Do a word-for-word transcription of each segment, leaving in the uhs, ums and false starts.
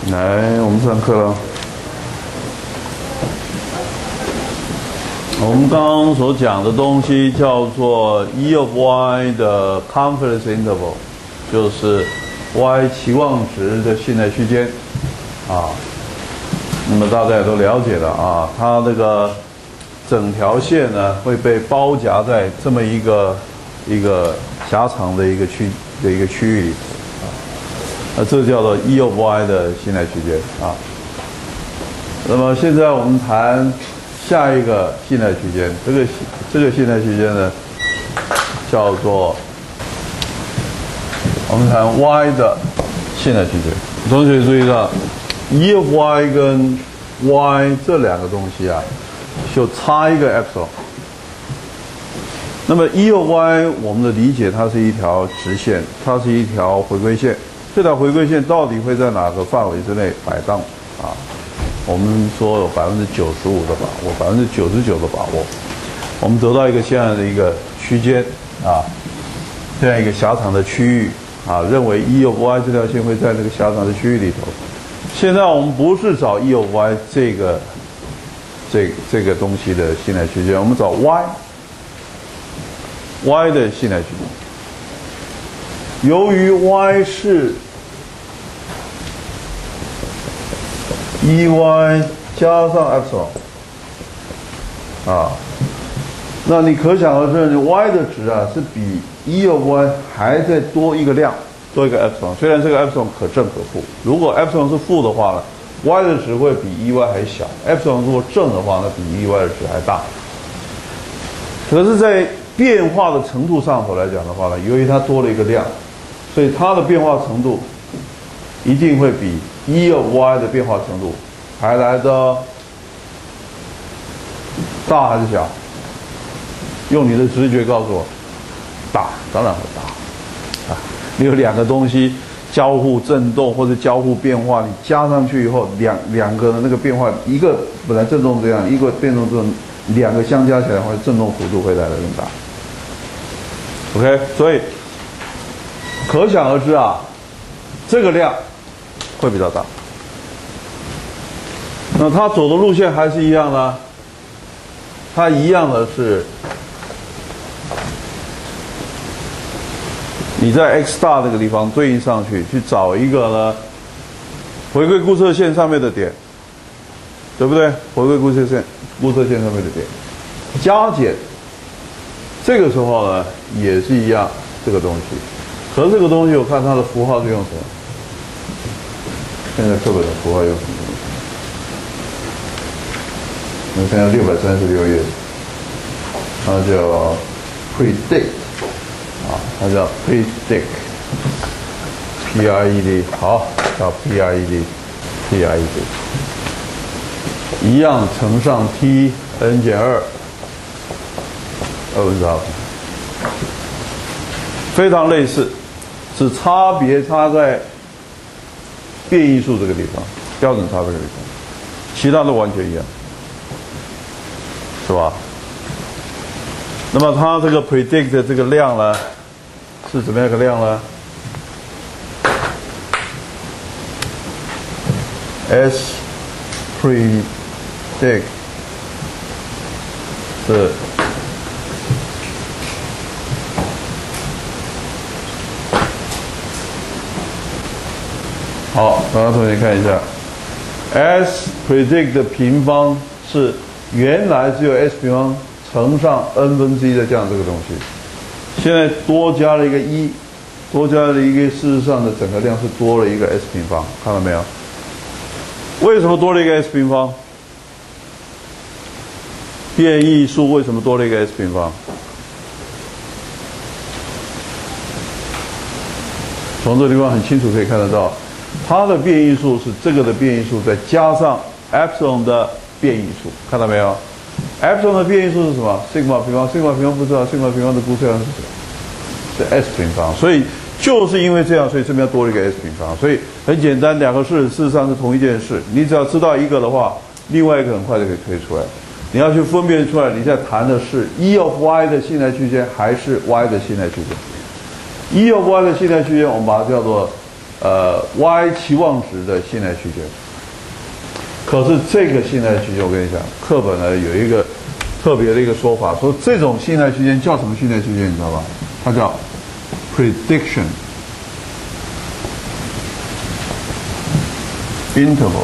来，我们上课了。我们刚刚所讲的东西叫做 E of Y 的 confidence interval， 就是 Y 期望值的信赖区间啊。那么大家也都了解了啊，它这个整条线呢会被包夹在这么一个一个狭长的一个区的一个区域里。 那这叫做 E of Y 的信赖区间啊。那么现在我们谈下一个信赖区间，这个这个信赖区间呢，叫做我们谈 Y 的信赖区间。同学注意到 ，E of Y 跟 Y 这两个东西啊，就差一个 epsilon。那么 E of Y 我们的理解，它是一条直线，它是一条回归线。 这条回归线到底会在哪个范围之内摆荡啊？我们说有百分之九十五的把握，百分之九十九的把握，我们得到一个这样的一个区间啊，这样一个狭长的区域啊，认为 E of Y 这条线会在这个狭长的区域里头。现在我们不是找 E of Y 这个这这个东西的信赖区间，我们找 Y Y 的信赖区间。由于 Y 是 E Y 加上 epsilon 啊，那你可想而知，你 Y 的值啊是比 E of Y 还再多一个量，多一个 epsilon。虽然这个 epsilon 可正可负，如果 epsilon 是负的话呢 ，Y 的值会比 E Y 还小 ；epsilon 如果正的话，那比 E Y 的值还大。可是，在变化的程度上头来讲的话呢，由于它多了一个量，所以它的变化程度一定会比 E of Y 的变化程度还来的大还是小？用你的直觉告诉我，大，当然会大。啊，你有两个东西交互振动或者交互变化，你加上去以后，两两个的那个变化，一个本来振动这样，一个变动这种，两个相加起来的话，振动幅度会来得更大。OK， 所以可想而知啊，这个量会比较大。那它走的路线还是一样的，它一样的是你在 x 大这个地方对应上去，去找一个呢回归固测线上面的点，对不对？回归固测线固测线上面的点，加减，这个时候呢也是一样这个东西。可是这个东西我看它的符号是用什么？现在课本的符号用什么？我们看下六百三十六页，它叫 predict 啊，它叫 predict，P R E D， 好，叫 P R E D，P R E D， 一样乘上 T n 减二，二分之二，非常类似，只差别差在变异数这个地方，标准差别这个地方，其他都完全一样。是吧？那么它这个 predict 的这个量呢，是怎么样一个量呢 ？S predict 是好，大家同学看一下 ，S predict 的平方是。原来只有 s 平方乘上 n 分之一的这样这个东西，现在多加了一个一，多加了一个，事实上的整个量是多了一个 s 平方，看到没有？为什么多了一个 s 平方？变异数为什么多了一个 s 平方？从这个地方很清楚可以看得到，它的变异数是这个的变异数再加上 epsilon 的变异数，看到没有 ？epsilon 的变异数是什么 ？sigma 平方 ，sigma 平方不知道 ，sigma 平方的估测量是什么？是 s 平方。所以就是因为这样，所以这边多了一个 s 平方。所以很简单，两个式事实上是同一件事。你只要知道一个的话，另外一个很快就可以推出来。你要去分辨出来，你在谈的是 E of Y 的信赖区间还是 Y 的信赖区间 ？E of Y 的信赖区间，我们把它叫做呃 y 期望值的信赖区间。可是这个信赖区间，我跟你讲，课本呢有一个特别的一个说法，说这种信赖区间叫什么信赖区间？你知道吧？它叫 prediction interval。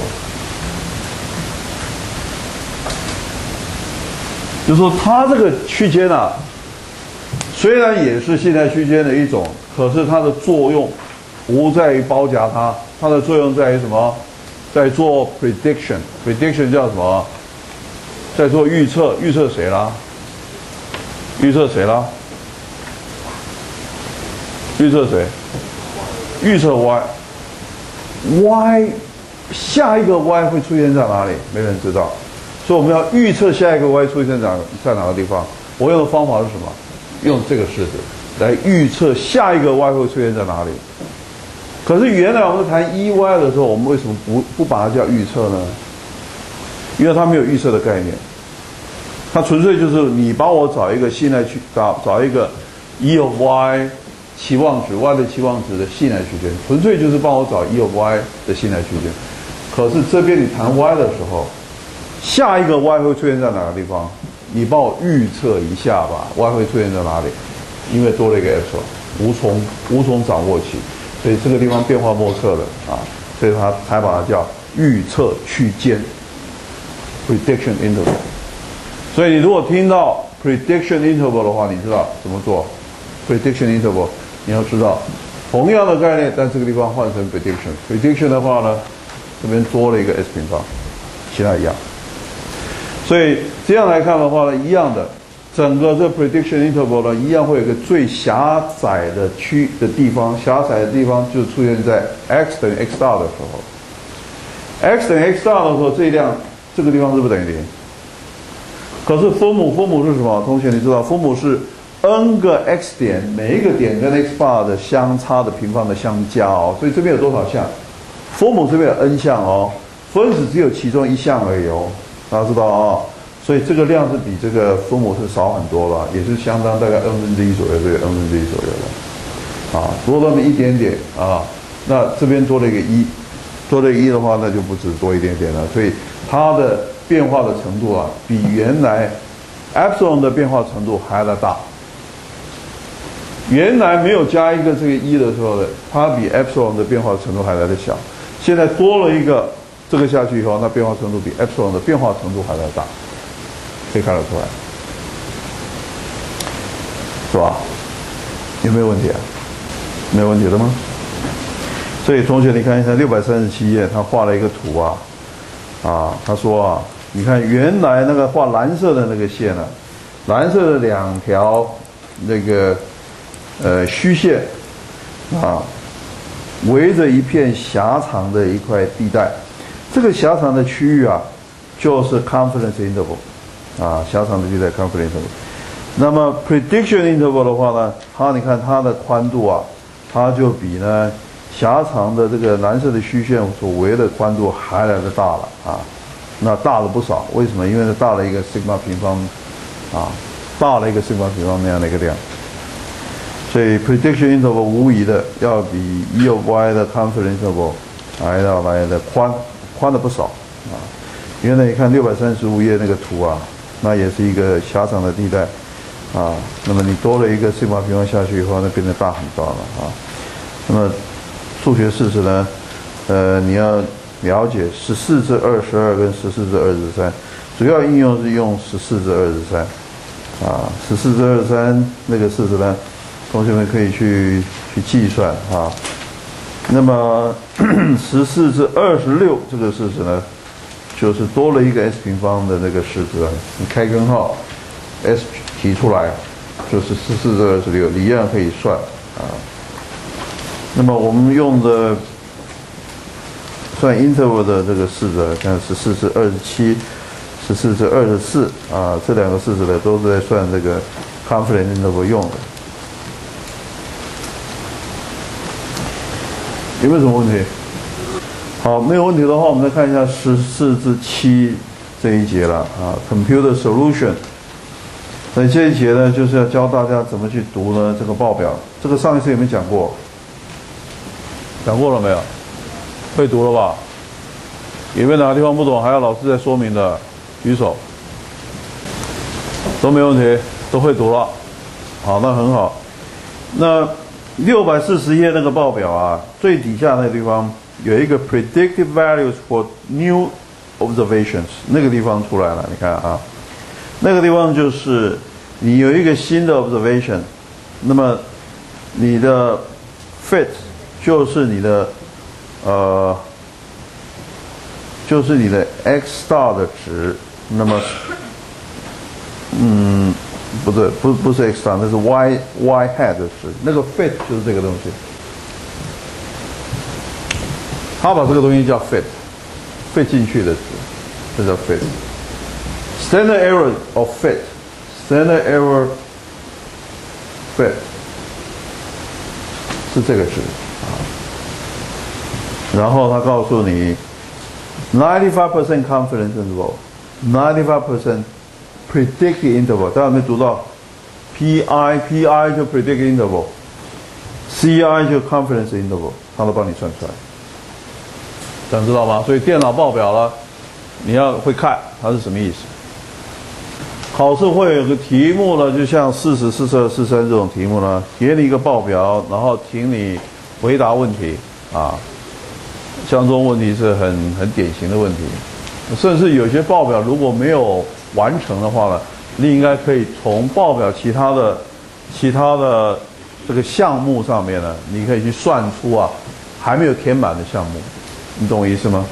就是说，它这个区间啊，虽然也是信赖区间的一种，可是它的作用不在于包夹它，它的作用在于什么？在做 prediction，prediction 叫什么？在做预测，预测谁啦？预测谁啦？预测谁？预测 y，y 下一个 y 会出现在哪里？没人知道。所以我们要预测下一个 y 出现在在哪个地方。我用的方法是什么？用这个式子来预测下一个 y 会出现在哪里。可是原来我们谈 E y 的时候，我们为什么不不把它叫预测呢？因为它没有预测的概念，它纯粹就是你帮我找一个信赖区，找找一个 E of y 期望值 y 的期望值的信赖区间，纯粹就是帮我找 E of y 的信赖区间。可是这边你谈 y 的时候，下一个 y 会出现在哪个地方？你帮我预测一下吧 ，y 会出现在哪里？因为多了一个 epsilon， 无从无从掌握起，所以这个地方变化莫测了啊，所以它才把它叫预测区间 （prediction interval）。所以你如果听到 prediction interval 的话，你知道怎么做 ？prediction interval 你要知道同样的概念，但这个地方换成 prediction。prediction 的话呢，这边多了一个 s 平方，其他一样。所以这样来看的话呢，一样的，整个这 prediction interval 呢，一样会有一个最狭窄的区的地方，狭窄的地方就出现在 x 等于 x 大的时候。x 等于 x 大的时候，这一量这个地方是不是等于零？可是分母分母是什么？同学你知道，分母是 n 个 x 点，每一个点跟 x bar 的相差的平方的相加哦。所以这边有多少项？分母这边有 n 项哦，分子只有其中一项而已哦。大家知道啊、哦，所以这个量是比这个分母是少很多了，也是相当大概 n 分之一左右，对 n 分之一左右的，啊，多那么一点点啊。那这边多了一个一，多了一的话，那就不止多一点点了。所以它的变化的程度啊，比原来 epsilon 的变化程度还要大。原来没有加一个这个一的时候呢，它比 epsilon 的变化程度还来得小。现在多了一个。这个下去以后，那变化程度比 epsilon 的变化程度还要大，可以看得出来，是吧？有没有问题啊？没有问题了吗？所以同学，你看一下六百三十七页，他画了一个图啊，啊，他说啊，你看原来那个画蓝色的那个线呢、啊，蓝色的两条那个呃虚线啊，围着一片狭长的一块地带。这个狭长的区域啊，就是 confidence interval， 啊，狭长的地带 confidence interval。那么 prediction interval 的话呢，它你看它的宽度啊，它就比呢狭长的这个蓝色的虚线所围的宽度还来的大了啊，那大了不少。为什么？因为它大了一个 sigma 平方，啊，大了一个 sigma 平方那样的一个量。所以 prediction interval 无疑的要比 E of y 的 confidence interval 还要来的宽。宽了不少啊！原来你看六百三十五页那个图啊，那也是一个狭长的地带啊。那么你多了一个西马平方下去以后，那变得大很大了啊。那么数学式子呢，呃，你要了解十四至二十二跟十四至二十三，主要应用是用十四至二十三啊。十四至二十三那个式子呢，同学们可以去去计算啊。那么十四至二十六这个式子呢，就是多了一个 s 平方的那个式子啊，你开根号 s 提出来，就是十四至二十六，你一样可以算啊。那么我们用的算 interval 的这个式子，看十四至二十七、十四至二十四啊，这两个式子呢都是在算这个 confidence interval 用的。有没有什么问题？好，没有问题的话，我们再看一下十四至七这一节了啊 ，computer solution。所以这一节呢，就是要教大家怎么去读呢这个报表。这个上一次有没有讲过？ 讲过了没有？会读了吧？有没有哪个地方不懂，还要老师再说明的？举手。都没问题，都会读了。好，那很好。那六百四十页那个报表啊，最底下那个地方有一个 predictive values for new observations， 那个地方出来了，你看啊，那个地方就是你有一个新的 observation， 那么你的 fit 就是你的呃，就是你的 x star 的值，那么嗯，不对，不不是 x star， 那是 y y hat 的值，那个 fit 就是这个东西。他把这个东西叫 fit，fit 进去的值，这叫 fit。Standard error of fit，standard error fit 是这个值啊。然后他告诉你 ninety-five percent confidence interval，ninety-five percent predicted interval， 大家有没有读到 P I？P I 就 predicted interval，C I 就 confidence interval， 他都帮你算出来。这样知道吗？所以电脑报表了，你要会看它是什么意思。考试会有个题目呢，就像四十、四十二、四十三这种题目呢，给你一个报表，然后请你回答问题啊。像这种问题是很很典型的问题，甚至有些报表如果没有完成的话呢，你应该可以从报表其他的其他的这个项目上面呢，你可以去算出啊还没有填满的项目。你懂我意思吗？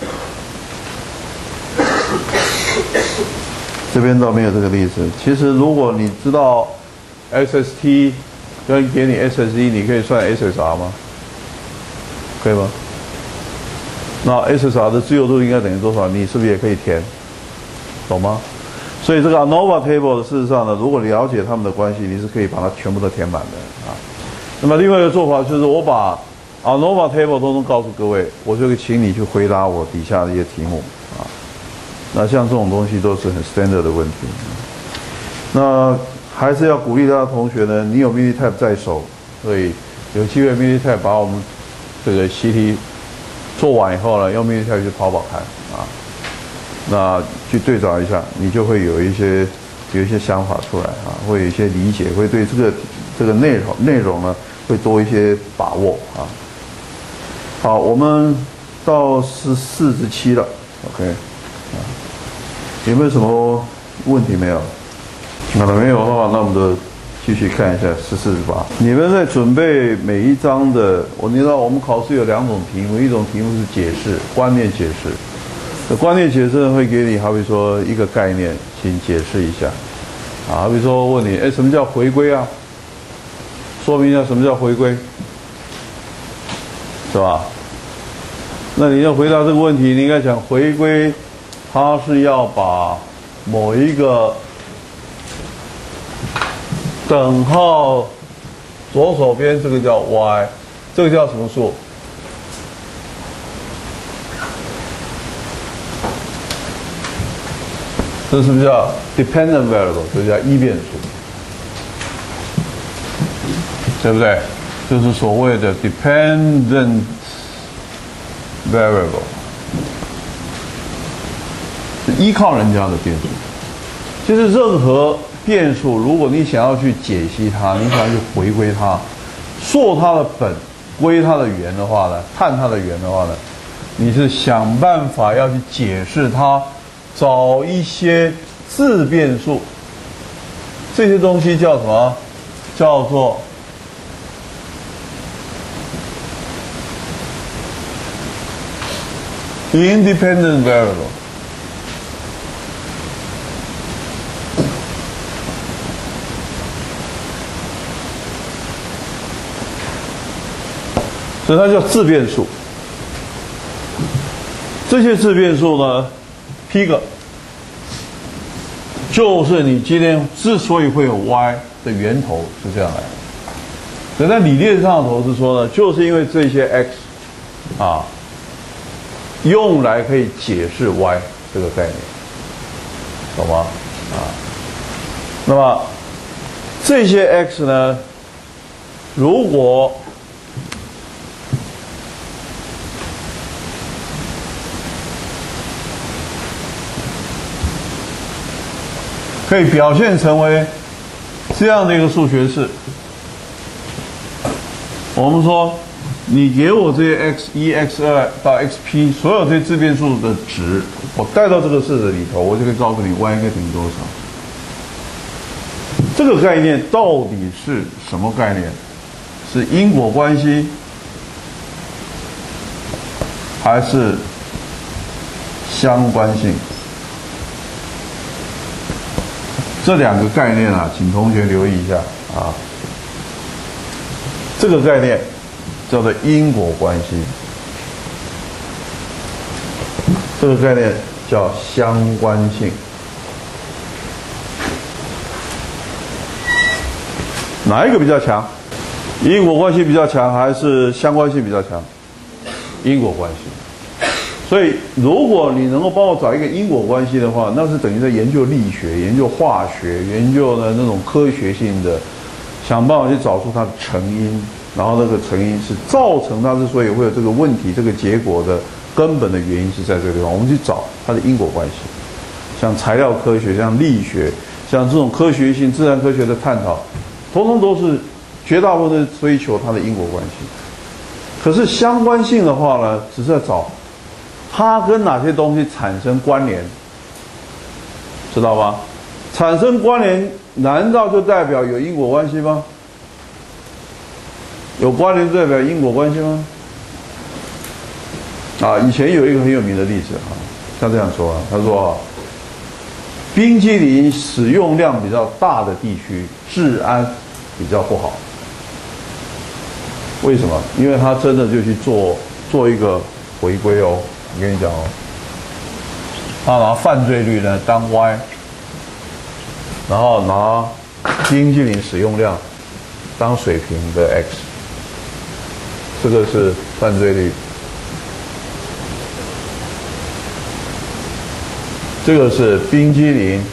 这边倒没有这个例子。其实如果你知道 S S T 跟给你 S S E， 你可以算 S S R 吗？可以吗？那 S S R 的自由度应该等于多少？你是不是也可以填？懂吗？所以这个 ANOVA table 事实上呢，如果了解他们的关系，你是可以把它全部都填满的啊。那么另外一个做法就是我把ANOVA table 通通告诉各位，我就会请你去回答我底下的一些题目啊。那像这种东西都是很 standard 的问题。那还是要鼓励大家同学呢，你有 Minitab 在手，所以有机会 Minitab 把我们这个习题做完以后呢，用 Minitab 去跑跑看啊，那去对照一下，你就会有一些有一些想法出来啊，会有一些理解，会对这个这个内容内容呢会多一些把握啊。好，我们到十四十七了 ，OK， 啊，有没有什么问题没有？好了，没有的话，那我们就继续看一下十四十八。你们在准备每一章的，我你知道我们考试有两种题目，一种题目是解释观念解释，那观念解释会给你，好比说一个概念，请解释一下，啊，好比说问你，哎，什么叫回归啊？说明一下什么叫回归。是吧？那你要回答这个问题，你应该讲回归，它是要把某一个等号左手边这个叫 y， 这个叫什么数？这是不是叫 dependent variable？ 这叫异变数，对不对？就是所谓的 dependent variable， 是依靠人家的变数。其实任何变数，如果你想要去解析它，你想要去回归它，溯它的本，归它的源的话呢，探它的源的话呢，你是想办法要去解释它，找一些自变数。这些东西叫什么？叫做independent variable， 所以它叫自变数。这些自变数呢 ，P 个就是你今天之所以会有 y 的源头是这样来的。所以在理论上头是说呢，就是因为这些 x 啊。用来可以解释 y 这个概念，懂吗？啊，那么这些 x 呢，如果可以表现成为这样的一个数学式。我们说，你给我这些 x 一、x 二到 xp 所有这些自变数的值，我带到这个式子里头，我就可以告诉你 y 应该等于多少。这个概念到底是什么概念？是因果关系，还是相关性？这两个概念啊，请同学留意一下啊。这个概念叫做因果关系，这个概念叫相关性。哪一个比较强？因果关系比较强，还是相关性比较强？因果关系。所以，如果你能够帮我找一个因果关系的话，那是等于在研究力学、研究化学、研究的那种科学性的，想办法去找出它的成因，然后那个成因是造成它之所以会有这个问题、这个结果的根本的原因是在这个地方，我们去找它的因果关系。像材料科学、像力学、像这种科学性、自然科学的探讨，通通都是绝大部分是追求它的因果关系。可是相关性的话呢，只是在找它跟哪些东西产生关联，知道吧？产生关联，难道就代表有因果关系吗？有关联代表因果关系吗？啊，以前有一个很有名的例子啊，他这样说啊，他说啊，冰淇淋使用量比较大的地区，治安比较不好。为什么？因为他真的就去做做一个回归哦。我跟你讲哦，他拿犯罪率呢当 y， 然后拿冰淇淋使用量当水平的 x， 这个是犯罪率，这个是冰淇淋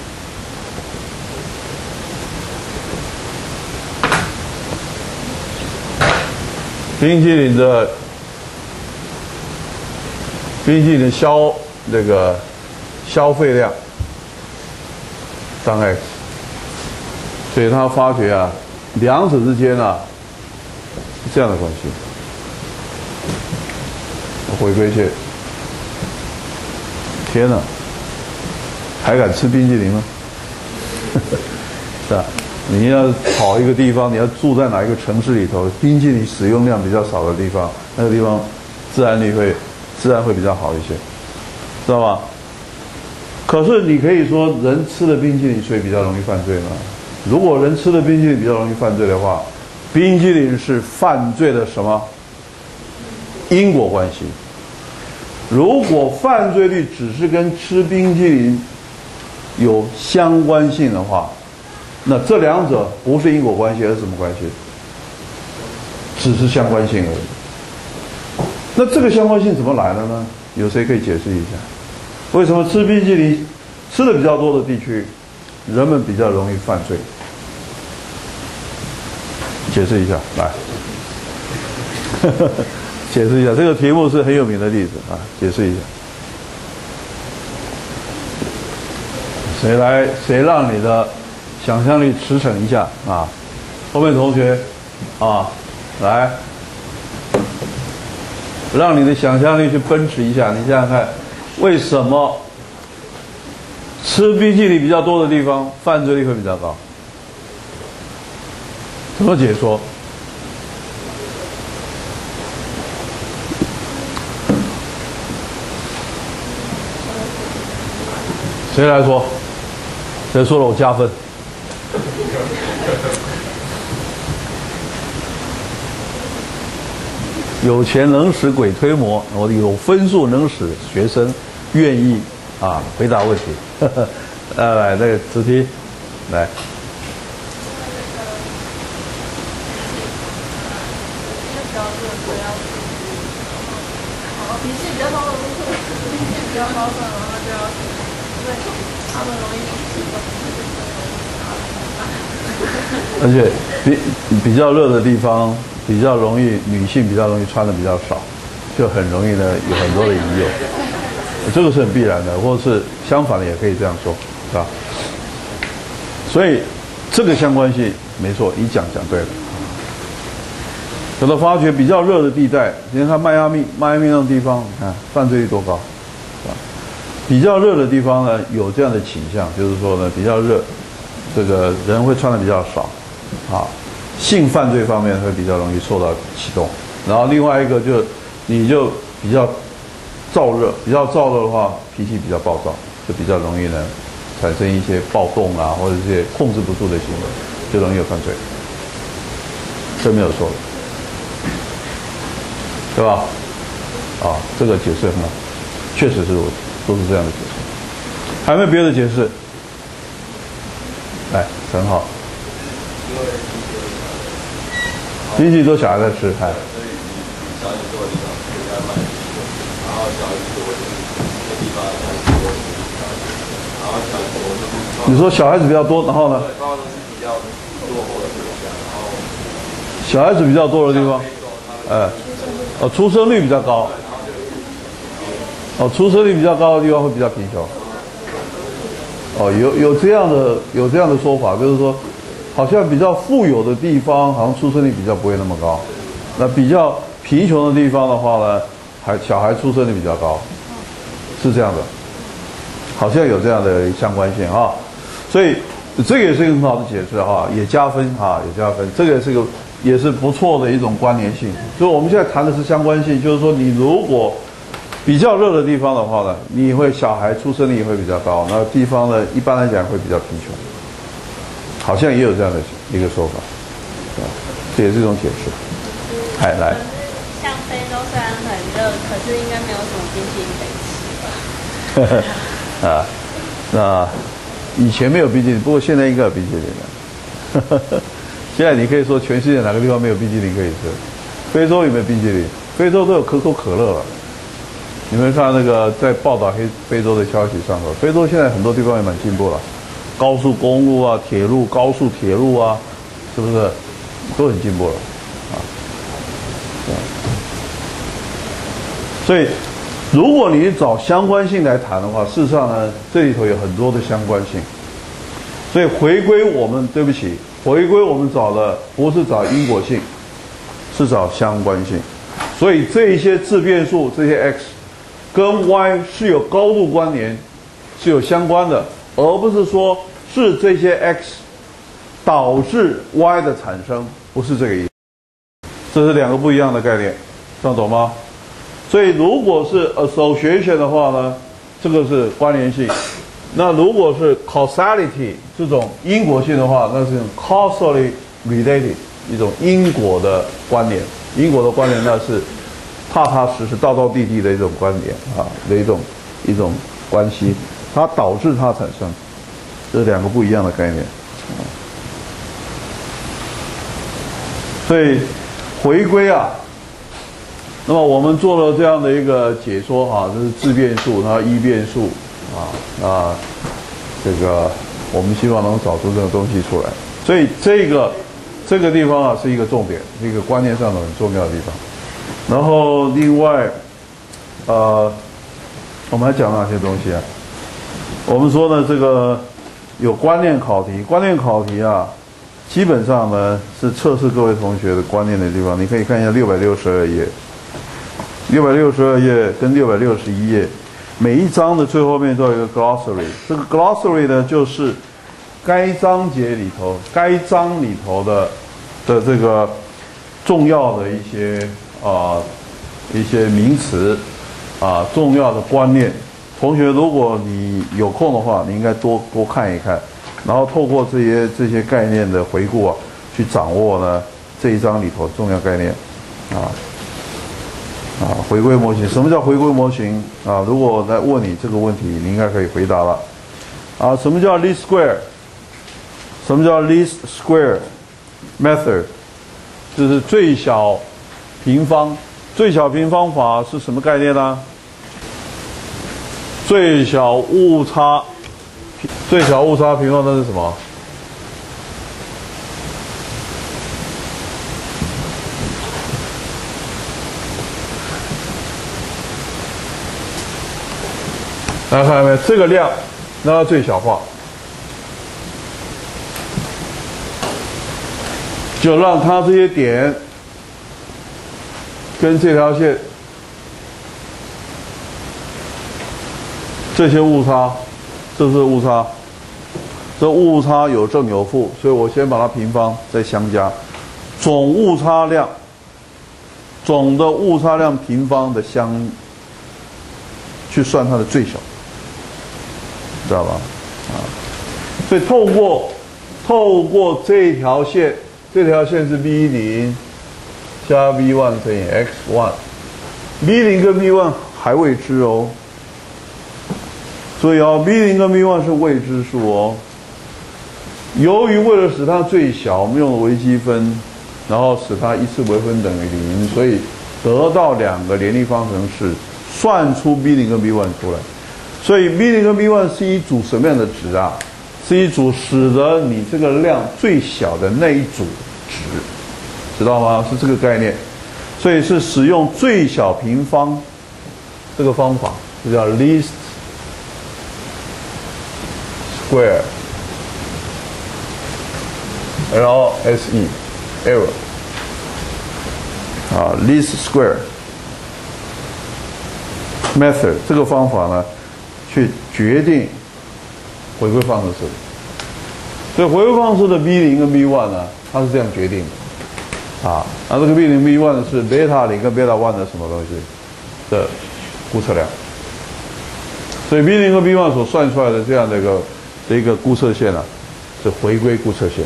冰淇淋的冰淇淋的消这个消费量当 x， 所以他发觉啊，两者之间啊是这样的关系。我回归去，天哪，还敢吃冰淇淋吗？是吧？你要跑一个地方，你要住在哪一个城市里头，冰淇淋使用量比较少的地方，那个地方自然率会自然会比较好一些，知道吧？可是你可以说人吃了冰淇淋，所以比较容易犯罪吗？如果人吃了冰淇淋比较容易犯罪的话，冰淇淋是犯罪的什么因果关系？如果犯罪率只是跟吃冰淇淋有相关性的话，那这两者不是因果关系，而是什么关系？只是相关性而已。那这个相关性怎么来的呢？有谁可以解释一下？为什么吃冰淇淋吃的比较多的地区，人们比较容易犯罪？解释一下，来，解释一下。这个题目是很有名的例子啊，解释一下。谁来？谁让你的想象力驰骋一下啊？后面同学啊，来，让你的想象力去奔驰一下。你想想看，为什么吃冰淇淋比较多的地方犯罪率会比较高？怎么解说？谁来说？谁说了我加分？有钱能使鬼推磨，我有分数能使学生愿意啊回答问题。来来，这个子题，来。 脾气比较高的顾客，脾气比较高的，然后就要对他们容易而且比比较热的地方，比较容易女性比较容易穿的比较少，就很容易呢有很多的引诱，这个是很必然的，或者是相反的也可以这样说，是吧？ 所以这个相关性没错，你讲讲对了。有的发觉比较热的地带，你看迈阿密，迈阿密那种地方，你看犯罪率多高，是吧？比较热的地方呢，有这样的倾向，就是说呢，比较热，这个人会穿的比较少，啊，性犯罪方面会比较容易受到启动。然后另外一个就，你就比较燥热，比较燥热的话，脾气比较暴躁，就比较容易呢产生一些暴动啊，或者一些控制不住的行为，就容易有犯罪。这没有错的。对吧？啊，这个解释很好，确实是如此，都是这样的解释。还有没有别的解释？哎，很好。冰淇淋都小孩在吃，哎。你说小孩子比较多，然后呢？小孩子比较多的地方，哎。哦，出生率比较高。哦，出生率比较高的地方会比较贫穷。哦，有有这样的有这样的说法，就是说，好像比较富有的地方，好像出生率比较不会那么高。那比较贫穷的地方的话呢，还小孩出生率比较高，是这样的。好像有这样的相关性啊，所以这个也是一个很好的解释哈，也加分啊，也加分。这个也是个。也是不错的一种关联性，所以我们现在谈的是相关性，就是说你如果比较热的地方的话呢，你会小孩出生率会比较高，那地方呢一般来讲会比较贫穷，好像也有这样的一个说法，啊，这也是一种解释。哎，来， 像非洲虽然很热，可是应该没有什么冰淇淋可以吃吧？ 啊，那以前没有冰淇淋，不过现在应该有冰淇淋了。现在你可以说全世界哪个地方没有冰淇淋可以吃？非洲有没有冰淇淋？非洲都有可口可乐了。你们看那个在报道黑非洲的消息上头，非洲现在很多地方也蛮进步了，高速公路啊、铁路、高速铁路啊，是不是都很进步了啊？所以，如果你找相关性来谈的话，事实上呢，这里头有很多的相关性。所以回归我们，对不起。回归我们找的不是找因果性，是找相关性。所以这一些自变数，这些 x 跟 y 是有高度关联，是有相关的，而不是说是这些 x 导致 y 的产生，不是这个意思。这是两个不一样的概念，这样懂吗？所以如果是 association 的话呢，这个是关联性。那如果是 causality 这种因果性的话，那是 causally related 一种因果的关联。因果的关联呢是踏踏实实、道道地地的一种关联啊的一种一种关系，它导致它产生，这是两个不一样的概念。所以回归啊，那么我们做了这样的一个解说哈，这是自变数，然后一变数。啊，那这个我们希望能找出这个东西出来，所以这个这个地方啊是一个重点，一个观念上的很重要的地方。然后另外，呃，我们还讲了哪些东西啊？我们说呢，这个有观念考题，观念考题啊，基本上呢是测试各位同学的观念的地方。你可以看一下六百六十二页，六百六十二页跟六百六十一页。每一章的最后面都有一个 glossary， 这个 glossary 呢，就是该章节里头、该章里头的的这个重要的一些啊、呃、一些名词啊、呃、重要的观念。同学，如果你有空的话，你应该多多看一看，然后透过这些这些概念的回顾啊，去掌握呢这一章里头重要概念啊。啊，回归模型，什么叫回归模型啊？如果我来问你这个问题，你应该可以回答了。啊，什么叫 least square？ 什么叫 least square method？ 就是最小平方。最小平方法是什么概念呢？最小误差，最小误差平方那是什么？大家看到没有？这个量，让它最小化。 就让它这些点跟这条线这些误差，这是误差，这误差有正有负，所以我先把它平方，再相加，总误差量，总的误差量平方的相，去算它的最小，知道吧？啊，所以透过透过这条线。这条线是 v 零加 v 一 乘以 x 一 ，v 零跟 v 一 还未知哦，所以哦 v 零跟 v 一 是未知数哦。由于为了使它最小，我们用了微积分，然后使它一次微分等于零，所以得到两个联立方程式，算出 v 零跟 v 一 出来。所以 v 零跟 v 一 是一组什么样的值啊？是一组使得你这个量最小的那一组值，知道吗？是这个概念，所以是使用最小平方这个方法，就叫 least square L S E error 啊 least square method 这个方法呢，去决定回归方程式，所以回归方程式的 v 零跟 v 一 呢，它是这样决定的，啊，那这个 v 零 v 一 呢是贝塔零跟贝塔一的什么东西的估测量，所以 v 零跟 v 一 所算出来的这样的一个的一个估测线呢、啊，是回归估测线。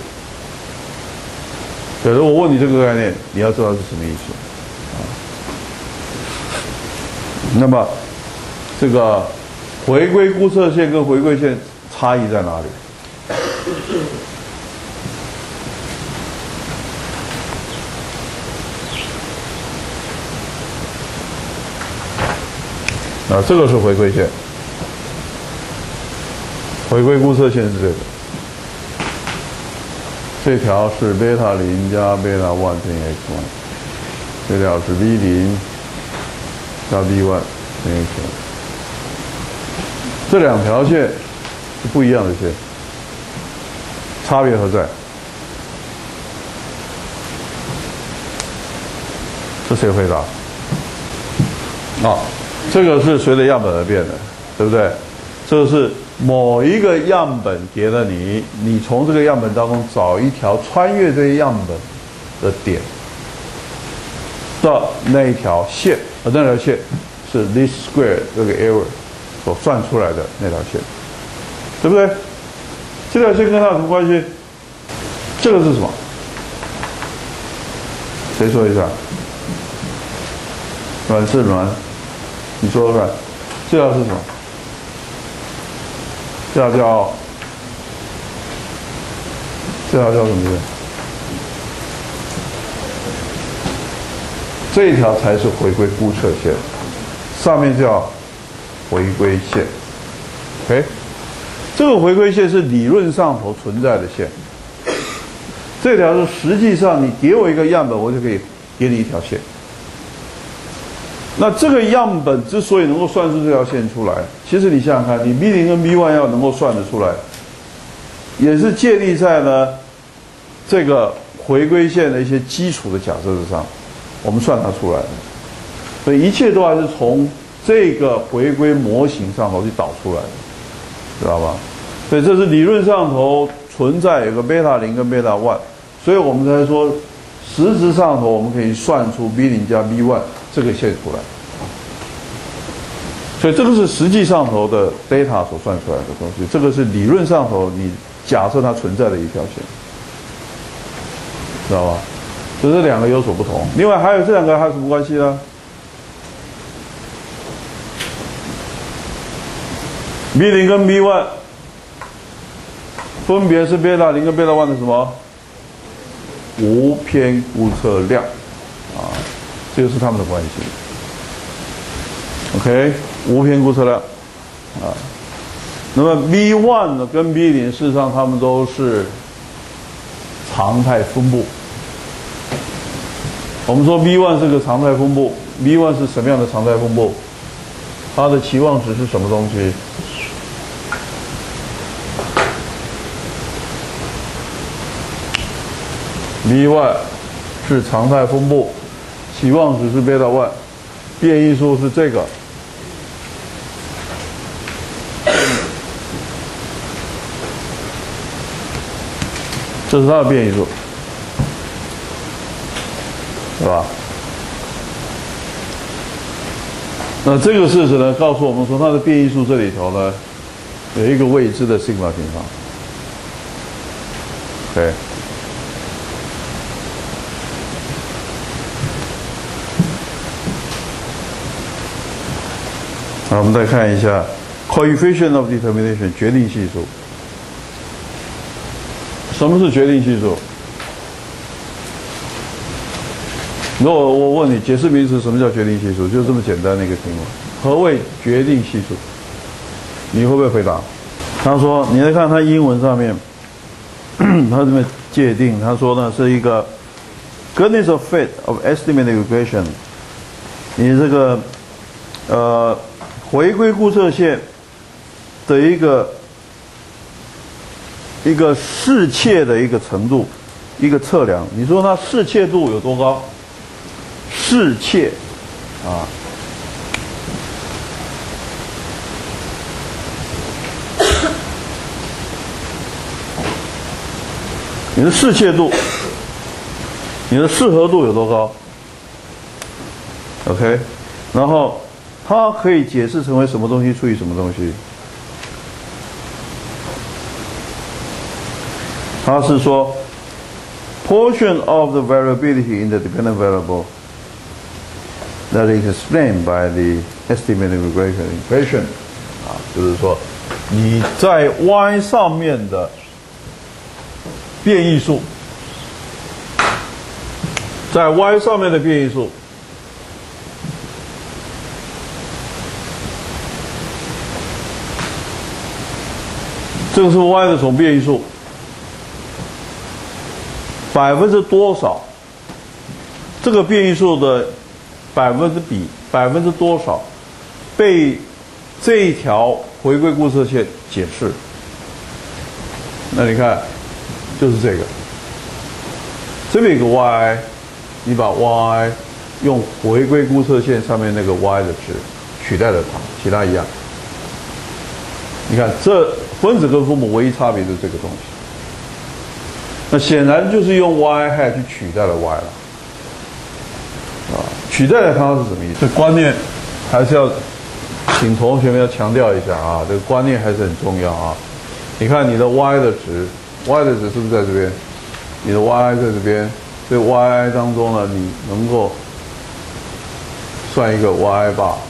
对，如果我问你这个概念，你要知道是什么意思，啊，那么这个回归估测线跟回归线差异在哪里？啊，这个是回归线，回归估测线是这个，这条是贝塔零加贝塔一乘以 x 一，这条是 v 零加 v 一乘以 x 一，这两条线是不一样的线，差别何在？这谁回答？啊，这个是随着样本而变的，对不对？这是某一个样本给了你，你从这个样本当中找一条穿越这些样本的点的那一条线，而那条线是 least square 这个 error 所算出来的那条线，对不对？这条线跟它有什么关系？这个是什么？谁说一下？阮是阮，你说说看，这条是什么？这条叫这条叫什么线？这一条才是回归估测线，上面叫回归线。OK， 这个回归线是理论上头存在的线。这条是实际上你给我一个样本，我就可以给你一条线。那这个样本之所以能够算出这条线出来，其实你想想看，你 v 零跟 v 一 要能够算得出来，也是建立在呢这个回归线的一些基础的假设之上，我们算它出来的。所以一切都还是从这个回归模型上头去导出来的，知道吧？所以这是理论上头存在有个贝塔零跟贝塔一，所以我们才说实质上头我们可以算出 v 零加 v 一这个线出来。所以这个是实际上头的 data 所算出来的东西，这个是理论上头你假设它存在的一条线，知道吧？所以这两个有所不同。另外还有这两个还有什么关系呢？v 零跟 v 一分别是贝塔零跟贝塔一的什么无偏估测量啊，这个是他们的关系。OK， 无偏估测量啊。那么 v 一 呢跟 v 零事实上它们都是常态分布。我们说 v 一 是个常态分布 ，v 一 是什么样的常态分布？它的期望值是什么东西？v v one 是常态分布，期望值是 beta one， 变异数是这个。这是它的变异数，对吧？那这个事实呢，告诉我们说，它的变异数这里头呢，有一个未知的 sigma 平方。OK。好，我们再看一下 coefficient of determination 决定系数。什么是决定系数？如果我问你解释名词，什么叫决定系数？就这么简单的一个题目。何谓决定系数？你会不会回答？他说，你来看他英文上面，他这边界定，他说呢是一个 goodness of fit of estimated equation。你这个呃回归固测线的一个。一个适切的一个程度，一个测量，你说它适切度有多高？适切，啊，你的适切度，你的适合度有多高 ？OK， 然后它可以解释成为什么东西除以什么东西？它是说 portion of the variability in the dependent variable that is explained by the estimated regression equation 啊，就是说你在 y 上面的变异数，在 y 上面的变异数，这个是 y 的总变异数。百分之多少？这个变异数的百分之比百分之多少被这一条回归固测线解释？那你看，就是这个。这边有个 y， 你把 y 用回归固测线上面那个 y 的值取代了它，其他一样。你看，这分子跟分母唯一差别就是这个东西。那显然就是用 y hat 去取代了 y 了，啊，取代了它是什么意思？这观念还是要请同学们要强调一下啊，这个观念还是很重要啊。你看你的 y 的值 ，y 的值是不是在这边？你的 y 在这边，所以 y 当中呢，你能够算一个 y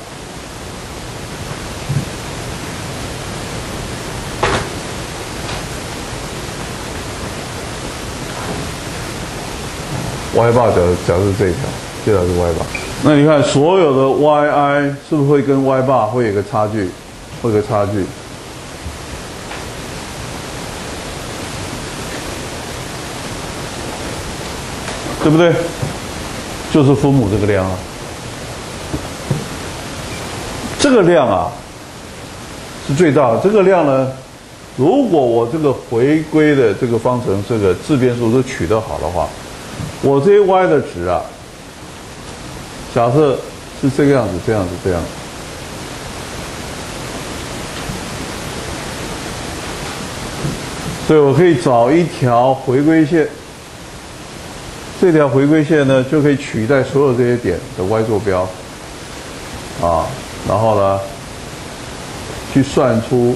bar。y bar 假假设这一条，这条是 y bar。那你看所有的 yi 是不是会跟 y bar 会有一个差距？会有一个差距。对不对？就是分母这个量啊。这个量啊是最大的。这个量呢，如果我这个回归的这个方程这个自变数都取得好的话。我这些 y 的值啊，假设是这个样子，这样子，这样子。所以我可以找一条回归线，这条回归线呢就可以取代所有这些点的 y 坐标，啊，然后呢，去算出。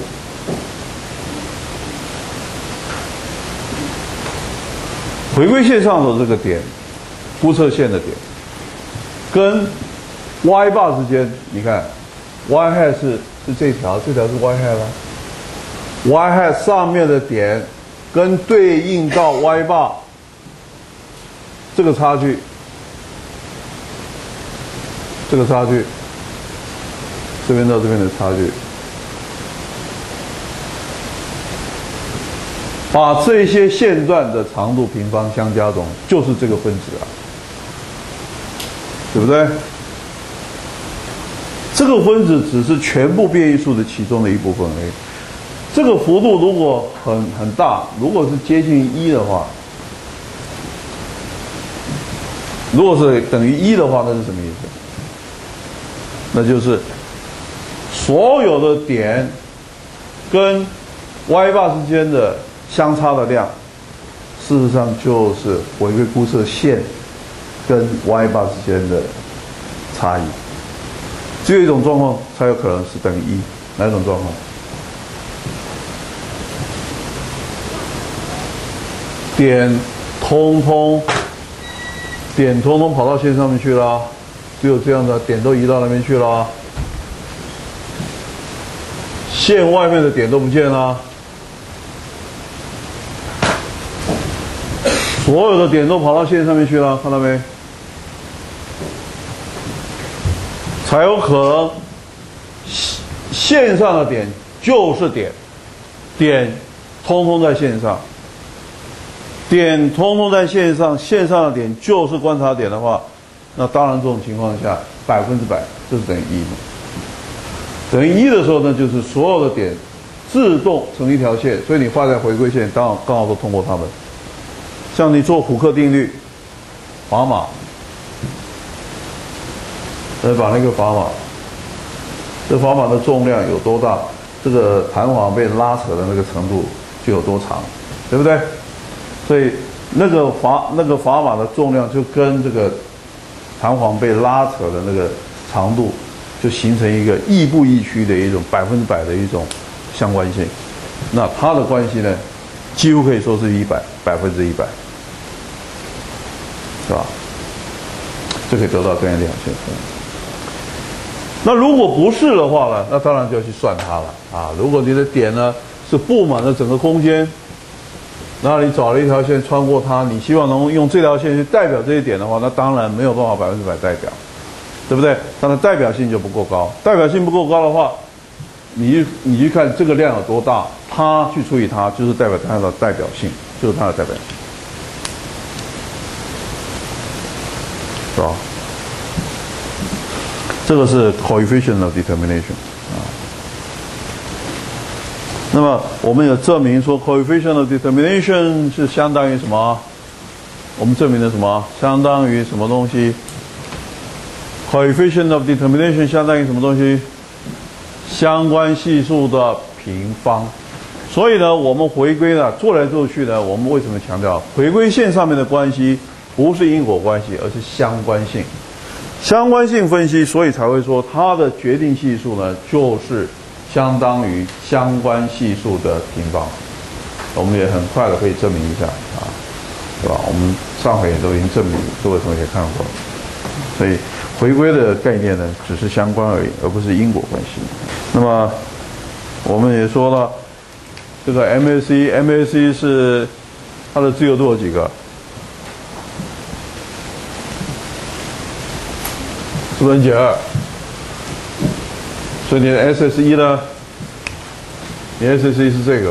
回归线上的这个点，估测线的点，跟 y bar 之间，你看 y hat 是是这条，这条是 y hat 啦。y hat 上面的点跟对应到 y bar 这个差距，这个差距，这边到这边的差距。把这些线段的长度平方相加总，就是这个分子啊，对不对？这个分子只是全部变异数的其中的一部分而已。这个幅度如果很很大，如果是接近一的话， 如果是等于一的话，那是什么意思？那就是所有的点跟 y 巴之间的相差的量，事实上就是回归估测线跟 y 巴之间的差异。只有一种状况才有可能是等于一，哪一种状况？点通通点通通跑到线上面去了，只有这样的点都移到那边去了，线外面的点都不见了，所有的点都跑到线上面去了，看到没？才有可能线上的点就是点，点通通在线上。点通通在线上，线上的点就是观察点的话，那当然这种情况下百分之百就是等于一嘛。等于一的时候呢，就是所有的点自动成一条线，所以你画在回归线，刚好刚好都通过它们。像你做虎克定律，砝码，来把那个砝码，这砝码的重量有多大，这个弹簧被拉扯的那个程度就有多长，对不对？所以那个砝那个砝码的重量就跟这个弹簧被拉扯的那个长度，就形成一个亦步亦趋的一种百分之百的一种相关性。那它的关系呢，几乎可以说是一百百分之一百，是吧？就可以得到这样两线。那如果不是的话呢，那当然就要去算它了啊。如果你的点呢是布满了整个空间。那你找了一条线穿过它，你希望能用这条线去代表这一点的话，那当然没有办法百分之百代表，对不对？它的代表性就不够高。代表性不够高的话，你去你去看这个量有多大，它去除以它，就是代表它的代表性，就是它的代表性，是吧？这个是 coefficient of determination 啊。那么我们有证明说 coefficient of determination 是相当于什么？我们证明的什么？相当于什么东西 ？coefficient of determination 相当于什么东西？相关系数的平方。所以呢，我们回归呢做来做去呢，我们为什么强调回归线上面的关系不是因果关系，而是相关性？相关性分析，所以才会说它的决定系数呢，就是相当于相关系数的平方。我们也很快的可以证明一下啊，对吧？我们上回也都已经证明，各位同学看过。所以回归的概念呢，只是相关而已，而不是因果关系。那么我们也说了，这个 M A C，M A C 是它的自由度有几个？是不是 n 减二？所以你的 S S 一呢？你 S S 一是这个。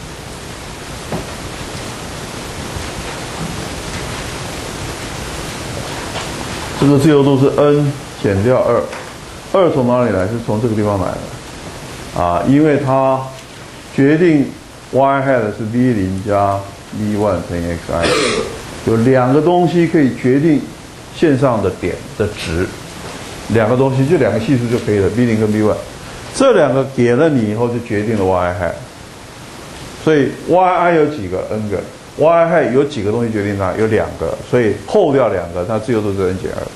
这个自由度是 n 减掉二，二从哪里来？是从这个地方来的，啊，因为它决定 y hat 是 v 零加 v 一 乘以 xi， 有两个东西可以决定线上的点的值。两个东西就两个系数就可以了 ，v 零跟 v 一， 这两个给了你以后就决定了 y hat。所以 yi 有几个 n 个 ，y hat 有几个东西决定它？有两个，所以扣掉两个，它自由度是 n 减二。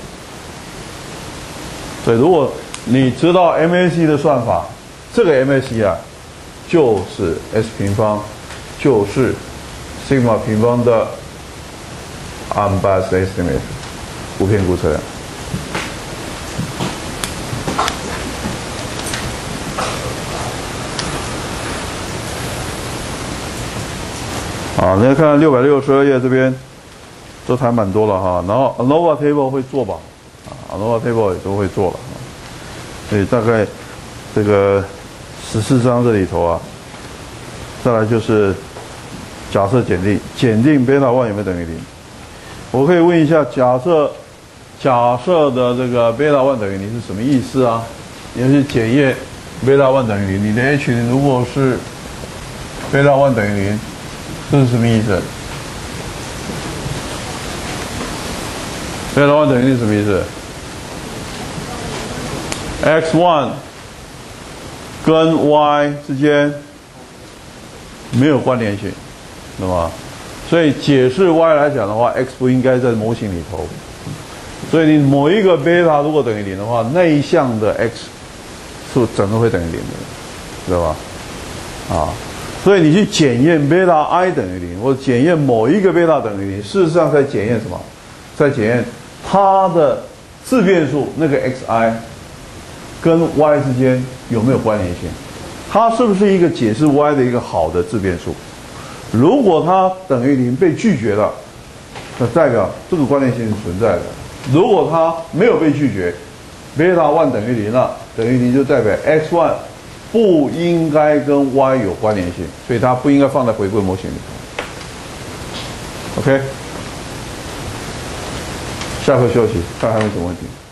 所以如果你知道 M A C 的算法，这个 M A C 啊，就是 S 平方，就是 sigma 平方的 unbiased estimate 无偏估测量。啊，大家看六百六十二页这边都谈蛮多了哈，然后 ANOVA table 会做吧，啊 ，ANOVA table 也都会做了，所以大概这个十四章这里头啊，再来就是假设检定，检定贝塔万有没有等于零？我可以问一下，假设假设的这个贝塔万等于零是什么意思啊？你要去检验贝塔万等于零，你的 H 如果是贝塔万等于零。这是什么意思？ 贝塔 one 等于零什么意思 ？x one 跟 y 之间没有关联性，懂吗？所以解释 y 来讲的话 ，x 不应该在模型里头。所以你某一个贝塔如果等于零的话，那一项的 x 是整个会等于零的，知道吧？啊，所以你去检验贝塔 i 等于零，或者检验某一个贝塔等于零，事实上在检验什么？在检验它的自变数那个 xi 跟 y 之间有没有关联性？它是不是一个解释 y 的一个好的自变数？如果它等于零被拒绝了，那代表这个关联性是存在的。如果它没有被拒绝，贝塔 one 等于零了，等于零就代表 x one 不应该跟 y 有关联性，所以它不应该放在回归模型里头。OK， 下课休息，看还有什么问题。